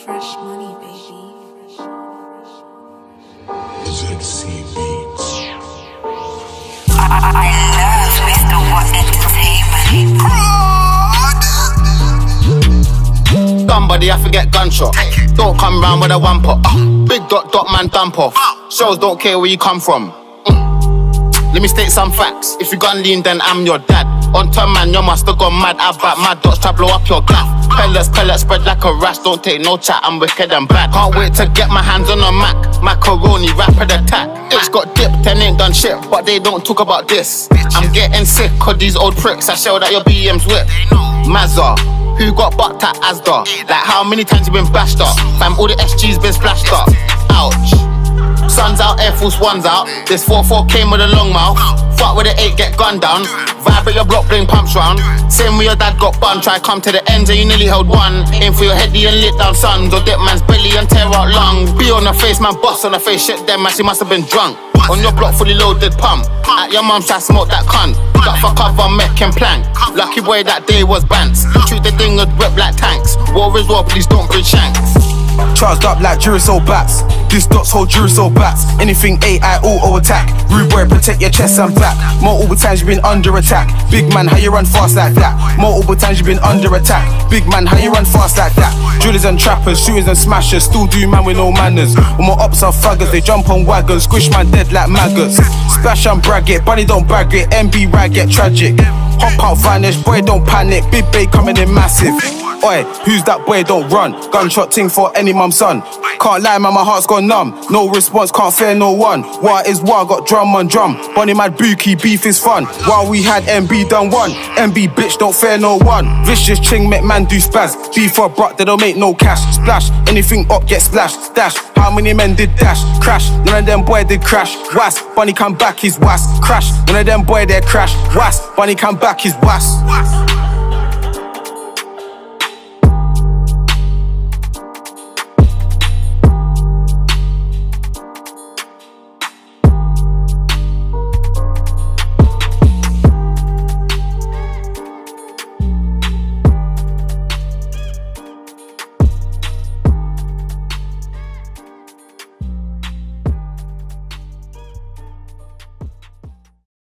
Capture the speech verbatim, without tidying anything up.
Fresh money, baby. Z C Beats. I, I love Mister What Entertainment. Somebody, I forget gunshot. Don't come round with a one pot. Uh, big dot dot man dump off. Shows don't care where you come from. Mm. Let me state some facts. If you gun lean, then I'm your dad. On turn man, you must have gone mad. I back my dots try blow up your gaff. Pellets, pellets spread like a rash. Don't take no chat, I'm wicked and bad. Can't wait to get my hands on a Mac. Macaroni, rapid attack. It's got dipped and ain't done shit, but they don't talk about this. I'm getting sick of these old pricks. I shelled out your B M's whip. Mazza, who got bucked at Asda? Like how many times you been bashed up? Fam, all the S G's been splashed up. Ouch. Sun's out, Air Force One's out. This four four came with a long mouth. Fuck with the eight, get gunned down. Vibrate your block, bring pumps round. Same way your dad got bun. Try come to the end and you nearly held one. Aim for your head and lit down sons. Or dip man's belly and tear out lungs. Be on the face, man, bust on the face. Shit, them man, she must have been drunk. On your block, fully loaded pump. At your mum's, I smoke that cunt. Got for cover, mech and plank. Lucky boy that day was bants. Treat the thing with whip like tanks. War is war, please don't bring shanks. Charged up like Duracell bats. This dots hold Duracell bats. Anything A I auto attack. Rude boy, protect your chest and back. Multiple times you been under attack. Big man, how you run fast like that? Multiple times you been under attack. Big man, how you run fast like that? Drillers and trappers, shooters and smashers. Still do man with no manners. All my ops are thuggers, they jump on wagons. Squish man dead like maggots. Splash and brag it, bunny don't bag it. M B rag get tragic. Hop out, vanish, boy don't panic. Big bay coming in massive. Oi, who's that boy, don't run? Gunshot ting for any mum son. Can't lie man, my heart's gone numb. No response, can't fear no one. War is war, got drum on drum. Bunny mad bookie, beef is fun. While we had M B done one. M B bitch, don't fear no one. Vicious ching, make man do spaz. Beef for bruck, they don't make no cash. Splash, anything up, get splashed. Dash, how many men did dash? Crash, none of them boy did crash. Was, bunny come back, he's was. Crash, none of them boy they crash. Was, bunny come back, he's was.